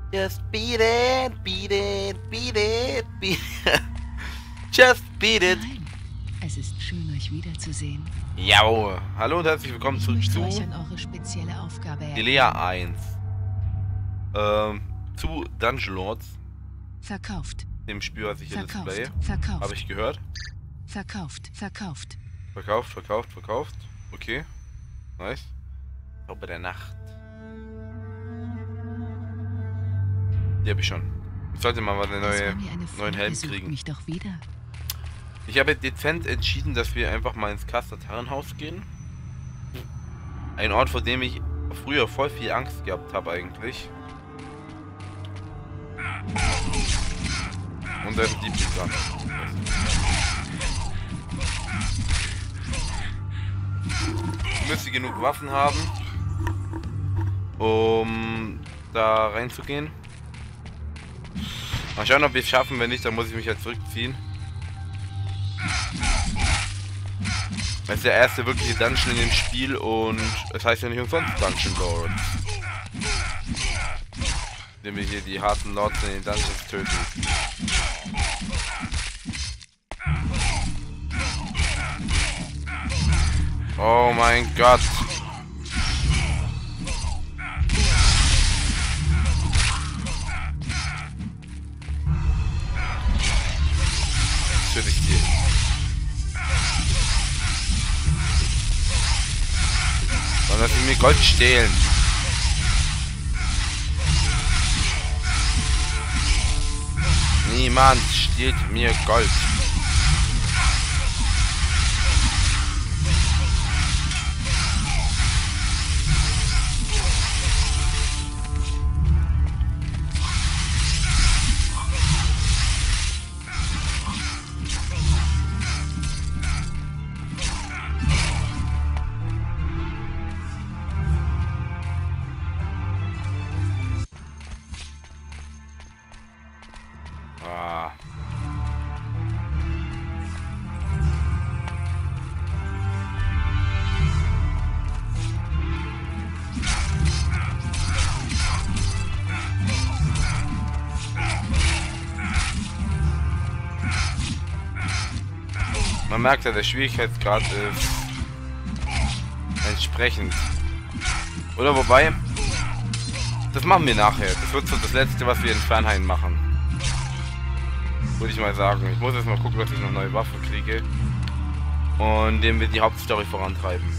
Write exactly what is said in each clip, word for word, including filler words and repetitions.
Just beat it, beat it, beat it, beat it. Just beat it. Nein, es ist schön, euch wiederzusehen. Jau. Hallo und herzlich willkommen Ich zurück möchte zu euch an eure spezielle Aufgabe erinnern. Delea eins. Ähm, zu Dungeon Lords. Verkauft. Dem Spiel, was ich hier Verkauft. display. Verkauft. Habe ich gehört. Verkauft. Verkauft. Verkauft, verkauft, verkauft. Okay. Nice. Zauber der Nacht. Die habe ich schon. Ich sollte mal eine Das neue, war mir eine neuen Freude, Helm sucht kriegen. mich doch wieder. Ich habe dezent entschieden, dass wir einfach mal ins Kastatarrenhaus gehen. Ein Ort, vor dem ich früher voll viel Angst gehabt habe eigentlich. Und da ist die dran. Ich müsste genug Waffen haben, um da reinzugehen. Mal schauen, ob wir es schaffen. Wenn nicht, dann muss ich mich halt zurückziehen. Das ist der erste wirkliche Dungeon in dem Spiel und es heißt ja nicht umsonst Dungeon Lords. Indem wir hier die harten Lords in den Dungeons töten. Oh mein Gott. Natürlich die. Sollen das mir Gold stehlen? Niemand stiehlt mir Gold. Ah. Man merkt ja, der Schwierigkeitsgrad ist entsprechend. Oder wobei, das machen wir nachher. Das wird so das letzte, was wir in Fernhain machen. Würde ich mal sagen. Ich muss jetzt mal gucken, dass ich noch neue Waffen kriege. Und indem wir die Hauptstory vorantreiben.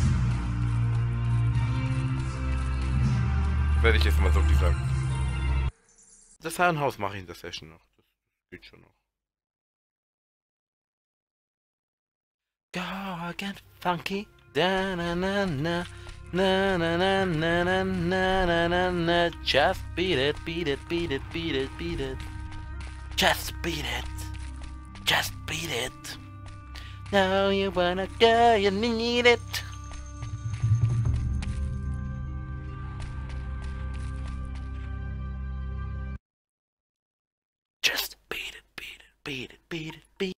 Das werde ich jetzt mal so gesagt. Das Herrenhaus mache ich in der Session noch. Das geht schon noch. Go get funky. Da na na na. Na na na na na na na na na. Just beat it, beat it, beat it, beat it, beat it. Just beat it. Just beat it. Now you wanna go, you need it. Just beat it, beat it, beat it, beat it, beat it.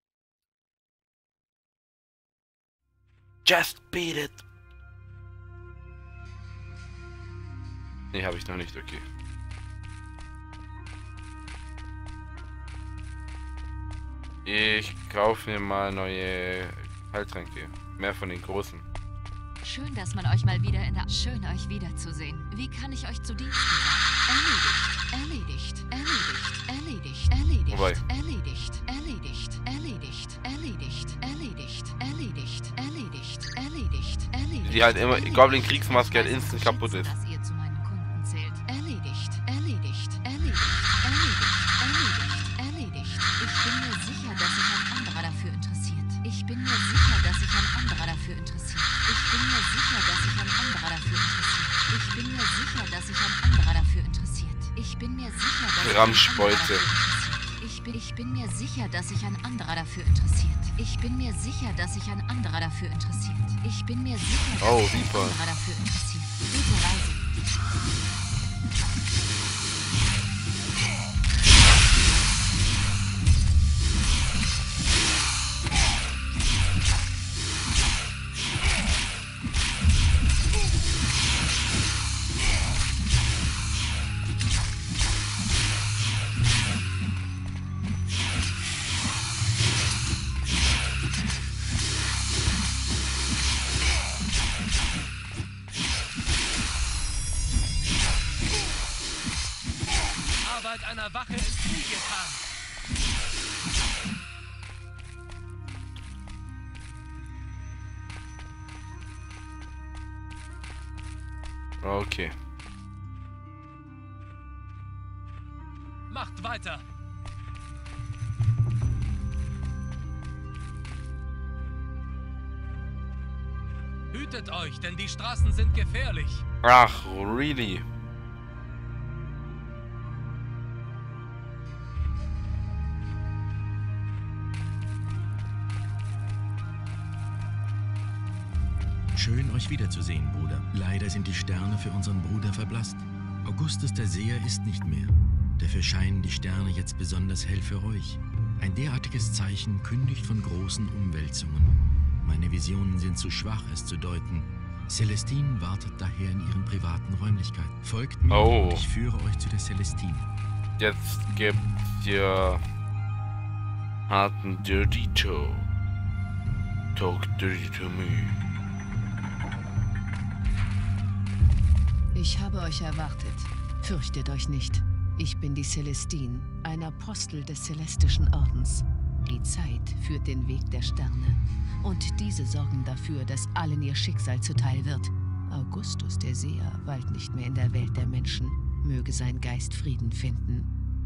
Just beat it. Nee, habe ich noch nicht, okay. Ich kaufe mir mal neue Heiltränke. Mehr von den großen. Schön, dass man euch mal wieder in der... Schön, euch wiederzusehen. Wie kann ich euch zu Diensten sein? Erledigt, erledigt, erledigt, erledigt, Wobei. erledigt, erledigt, erledigt, erledigt, erledigt, erledigt, erledigt, erledigt, erledigt. Die halt immer, Goblin Kriegsmaske halt instant kaputt ist. Dass ihr zu meinen Kunden zählt. Erledigt, erledigt, erledigt, erledigt, erledigt, erledigt. Ich bin mir sicher, dass sich ein anderer dafür interessiert. Ich bin mir sicher, dass sich ein anderer dafür interessiert. Ich bin mir sicher, dass sich ein anderer dafür interessiert. Ich bin mir sicher, dass sich ein anderer dafür interessiert. Ich bin mir sicher, dass sich ein Ramschbeute. anderer dafür interessiert. Ich bin, ich bin mir sicher, dass sich ein anderer dafür interessiert. Ich bin mir sicher, dass sich ein anderer dafür interessiert. Ich bin mir sicher, dass Oh, sich ein super. anderer dafür interessiert. Gute Reise. Arbeit einer Wache ist nie getan. Okay. Macht weiter. Hütet euch, denn die Straßen sind gefährlich. Ach, really? Schön, euch wiederzusehen, Bruder. Leider sind die Sterne für unseren Bruder verblasst. Augustus der Seher ist nicht mehr. Dafür scheinen die Sterne jetzt besonders hell für euch. Ein derartiges Zeichen kündigt von großen Umwälzungen. Meine Visionen sind zu schwach, es zu deuten. Celestine wartet daher in ihren privaten Räumlichkeiten. Folgt mir Oh. und ich führe euch zu der Celestine. Jetzt gibt's hier harten Dirty Toe. Talk dirty to me. Ich habe euch erwartet. Fürchtet euch nicht. Ich bin die Celestine, ein Apostel des Celestischen Ordens. Die Zeit führt den Weg der Sterne. Und diese sorgen dafür, dass allen ihr Schicksal zuteil wird. Augustus der Seher weilt nicht mehr in der Welt der Menschen. Möge sein Geist Frieden finden.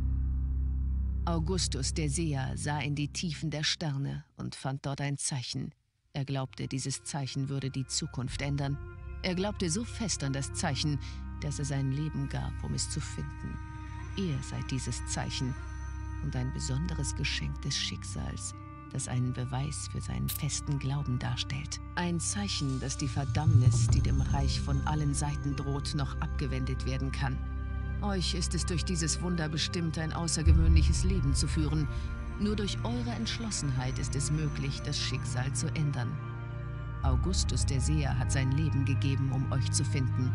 Augustus der Seher sah in die Tiefen der Sterne und fand dort ein Zeichen. Er glaubte, dieses Zeichen würde die Zukunft ändern. Er glaubte so fest an das Zeichen, dass er sein Leben gab, um es zu finden. Ihr seid dieses Zeichen und ein besonderes Geschenk des Schicksals, das einen Beweis für seinen festen Glauben darstellt. Ein Zeichen, dass die Verdammnis, die dem Reich von allen Seiten droht, noch abgewendet werden kann. Euch ist es durch dieses Wunder bestimmt, ein außergewöhnliches Leben zu führen. Nur durch eure Entschlossenheit ist es möglich, das Schicksal zu ändern. Augustus der Seher hat sein Leben gegeben, um euch zu finden.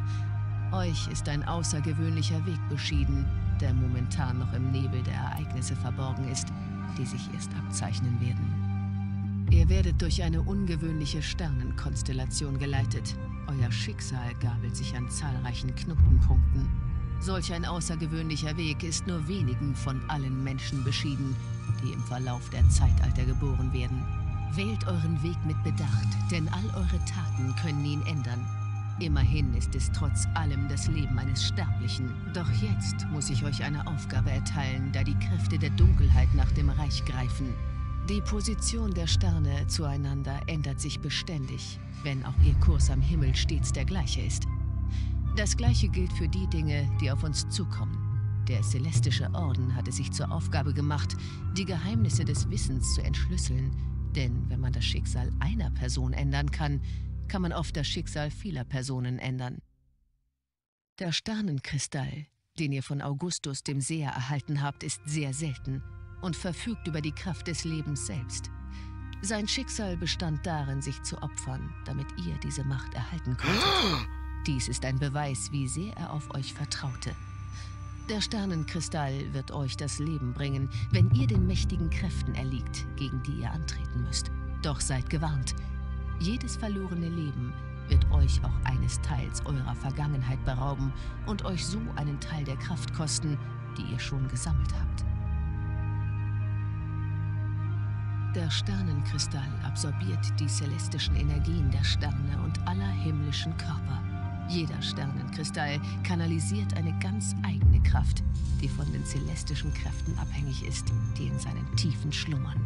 Euch ist ein außergewöhnlicher Weg beschieden, der momentan noch im Nebel der Ereignisse verborgen ist, die sich erst abzeichnen werden. Ihr werdet durch eine ungewöhnliche Sternenkonstellation geleitet. Euer Schicksal gabelt sich an zahlreichen Knotenpunkten. Solch ein außergewöhnlicher Weg ist nur wenigen von allen Menschen beschieden, die im Verlauf der Zeitalter geboren werden. Wählt euren Weg mit Bedacht, denn all eure Taten können ihn ändern. Immerhin ist es trotz allem das Leben eines Sterblichen. Doch jetzt muss ich euch eine Aufgabe erteilen, da die Kräfte der Dunkelheit nach dem Reich greifen. Die Position der Sterne zueinander ändert sich beständig, wenn auch ihr Kurs am Himmel stets der gleiche ist. Das Gleiche gilt für die Dinge, die auf uns zukommen. Der Celestische Orden hat es sich zur Aufgabe gemacht, die Geheimnisse des Wissens zu entschlüsseln. Denn wenn man das Schicksal einer Person ändern kann, kann man oft das Schicksal vieler Personen ändern. Der Sternenkristall, den ihr von Augustus dem Seher erhalten habt, ist sehr selten und verfügt über die Kraft des Lebens selbst. Sein Schicksal bestand darin, sich zu opfern, damit ihr diese Macht erhalten konntet. Dies ist ein Beweis, wie sehr er auf euch vertraute. Der Sternenkristall wird euch das Leben bringen, wenn ihr den mächtigen Kräften erliegt, gegen die ihr antreten müsst. Doch seid gewarnt. Jedes verlorene Leben wird euch auch eines Teils eurer Vergangenheit berauben und euch so einen Teil der Kraft kosten, die ihr schon gesammelt habt. Der Sternenkristall absorbiert die celestischen Energien der Sterne und aller himmlischen Körper. Jeder Sternenkristall kanalisiert eine ganz eigene Kraft, die von den celestischen Kräften abhängig ist, die in seinen Tiefen schlummern.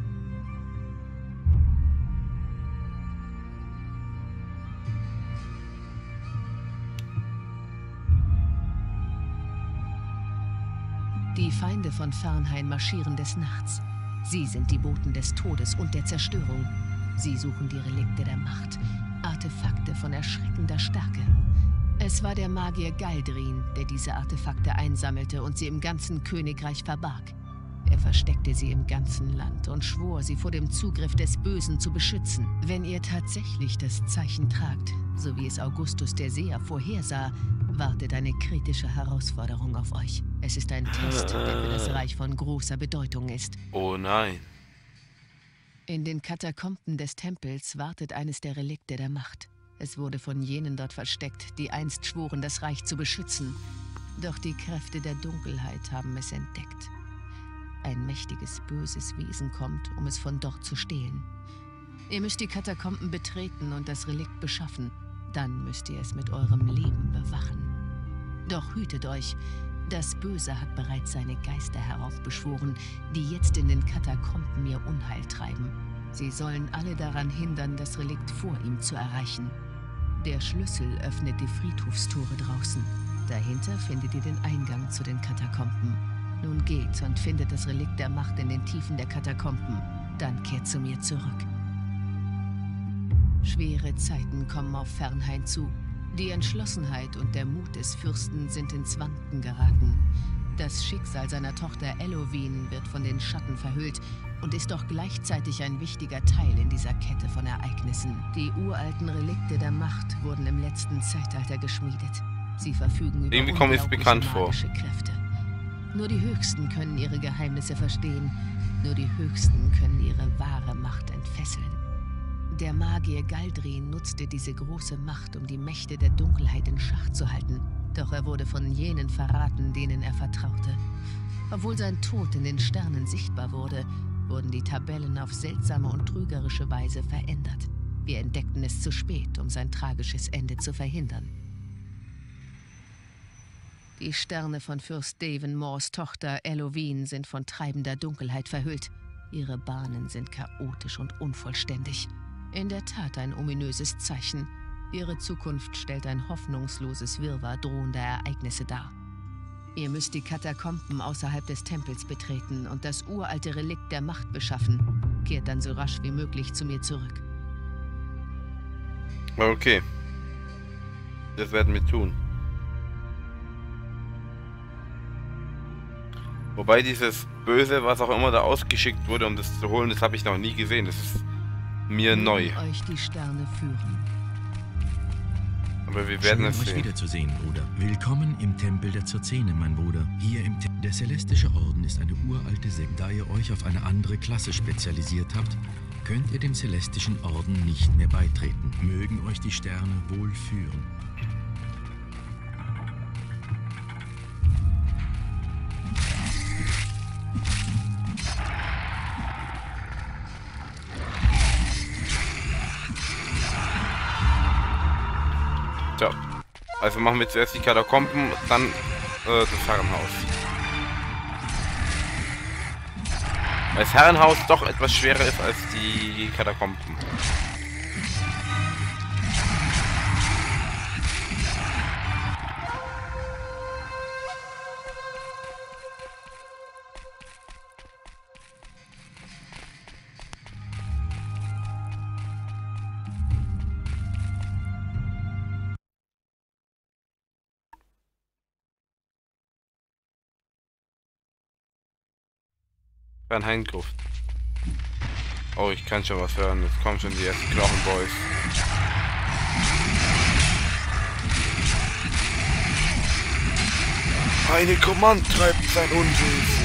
Die Feinde von Fernhain marschieren des Nachts. Sie sind die Boten des Todes und der Zerstörung. Sie suchen die Relikte der Macht, Artefakte von erschreckender Stärke. Es war der Magier Galdrin, der diese Artefakte einsammelte und sie im ganzen Königreich verbarg. Er versteckte sie im ganzen Land und schwor, sie vor dem Zugriff des Bösen zu beschützen. Wenn ihr tatsächlich das Zeichen tragt, so wie es Augustus der Seher vorhersah, wartet eine kritische Herausforderung auf euch. Es ist ein Test, der für das Reich von großer Bedeutung ist. Oh nein. In den Katakomben des Tempels wartet eines der Relikte der Macht. Es wurde von jenen dort versteckt, die einst schworen, das Reich zu beschützen. Doch die Kräfte der Dunkelheit haben es entdeckt. Ein mächtiges, böses Wesen kommt, um es von dort zu stehlen. Ihr müsst die Katakomben betreten und das Relikt beschaffen. Dann müsst ihr es mit eurem Leben bewachen. Doch hütet euch, das Böse hat bereits seine Geister heraufbeschworen, die jetzt in den Katakomben ihr Unheil treiben. Sie sollen alle daran hindern, das Relikt vor ihm zu erreichen. Der Schlüssel öffnet die Friedhofstore draußen. Dahinter findet ihr den Eingang zu den Katakomben. Nun geht und findet das Relikt der Macht in den Tiefen der Katakomben. Dann kehrt zu mir zurück. Schwere Zeiten kommen auf Fernhain zu. Die Entschlossenheit und der Mut des Fürsten sind ins Wanken geraten. Das Schicksal seiner Tochter Elowin wird von den Schatten verhüllt und ist doch gleichzeitig ein wichtiger Teil in dieser Kette von Ereignissen. Die uralten Relikte der Macht wurden im letzten Zeitalter geschmiedet. Sie verfügen über Irgendwie kommt es bekannt magische vor. Kräfte. Nur die Höchsten können ihre Geheimnisse verstehen. Nur die Höchsten können ihre wahre Macht entfesseln. Der Magier Galdrin nutzte diese große Macht, um die Mächte der Dunkelheit in Schach zu halten. Doch er wurde von jenen verraten, denen er vertraute. Obwohl sein Tod in den Sternen sichtbar wurde, wurden die Tabellen auf seltsame und trügerische Weise verändert. Wir entdeckten es zu spät, um sein tragisches Ende zu verhindern. Die Sterne von Fürst Daven Moors Tochter Elowin sind von treibender Dunkelheit verhüllt. Ihre Bahnen sind chaotisch und unvollständig. In der Tat ein ominöses Zeichen. Ihre Zukunft stellt ein hoffnungsloses Wirrwarr drohender Ereignisse dar. Ihr müsst die Katakomben außerhalb des Tempels betreten und das uralte Relikt der Macht beschaffen. Kehrt dann so rasch wie möglich zu mir zurück. Okay. Das werden wir tun. Wobei dieses Böse, was auch immer da ausgeschickt wurde, um das zu holen, das habe ich noch nie gesehen. Das ist mir Mögen neu. euch die Sterne führen. Aber wir werden Schön, es euch sehen. wiederzusehen, Bruder. Willkommen im Tempel der Zurzene, mein Bruder. Hier im Tempel. Der Celestische Orden ist eine uralte Sekte. Da ihr euch auf eine andere Klasse spezialisiert habt, könnt ihr dem Celestischen Orden nicht mehr beitreten. Mögen euch die Sterne wohl führen. So. Also machen wir zuerst die Katakomben, dann äh, das Herrenhaus. Weil das Herrenhaus doch etwas schwerer ist als die Katakomben. Ein Heingruft. Oh, ich kann schon was hören. Jetzt kommen schon die ersten Knochenboys. Eine Kommand treibt sein Unwesen.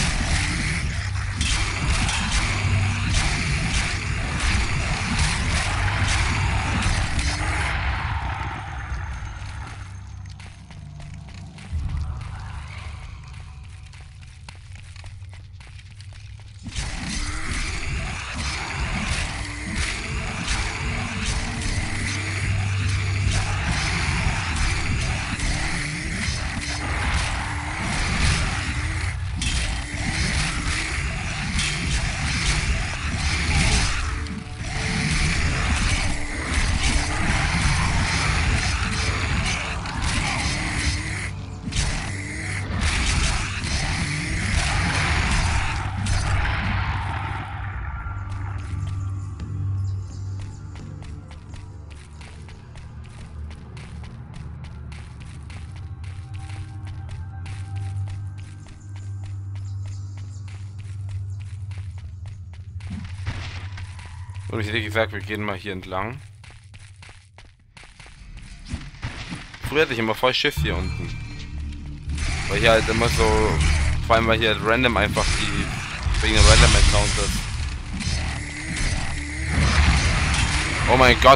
Und ich hätte gesagt, wir gehen mal hier entlang. Früher hatte ich immer voll Schiff hier unten. Weil hier halt immer so, vor allem weil hier halt random einfach die, wegen der Random Encounters. Oh mein Gott.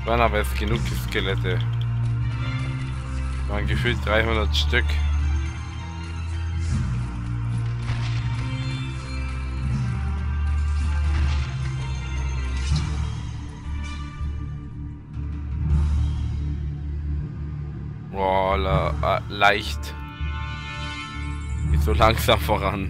Waren aber jetzt genug Skelette. Waren gefühlt dreihundert Stück. Boah, la, äh, leicht. Geht so langsam voran.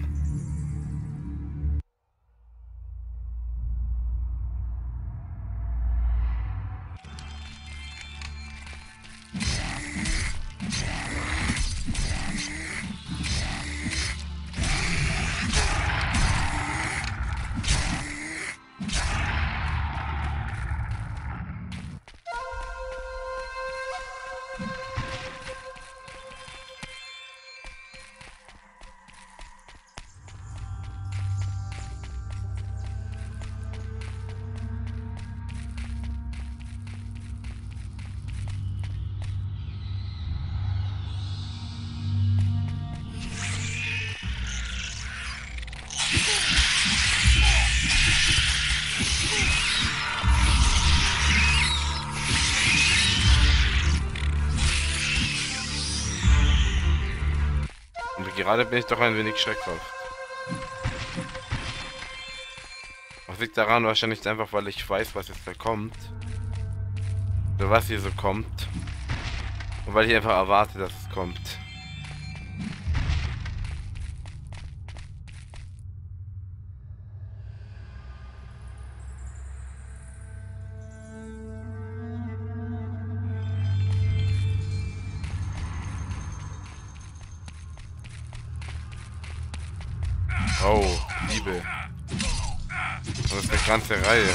Und gerade bin ich doch ein wenig schreckhaft. Was liegt daran? Wahrscheinlich einfach, weil ich weiß, was jetzt da kommt. Oder was hier so kommt. Und weil ich einfach erwarte, dass es kommt. Oh, Liebe. Das ist eine ganze Reihe.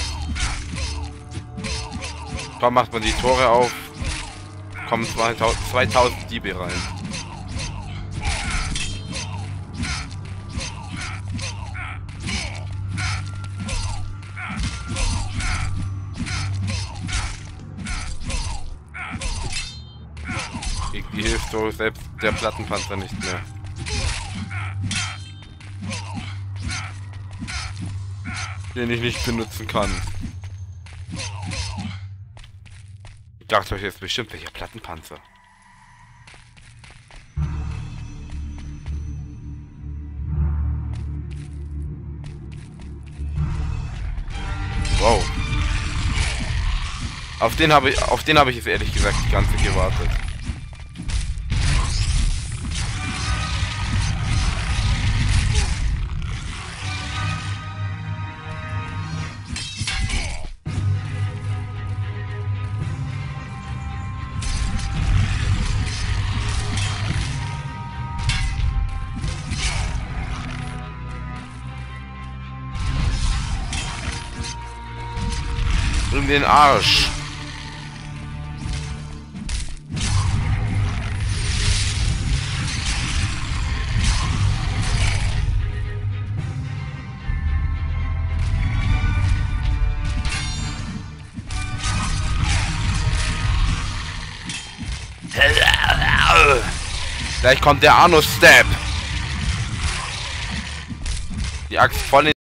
Kaum macht man die Tore auf, kommen zweitausend Diebe rein. Irgendwie hilft so selbst der Plattenpanzer nicht mehr. Den ich nicht benutzen kann. Ich dachte euch jetzt bestimmt, welcher Plattenpanzer. Wow. Auf den habe ich, auf den habe ich jetzt ehrlich gesagt die ganze Zeit gewartet. Um den Arsch. Gleich kommt der Anus-Stab. Die Axt voll in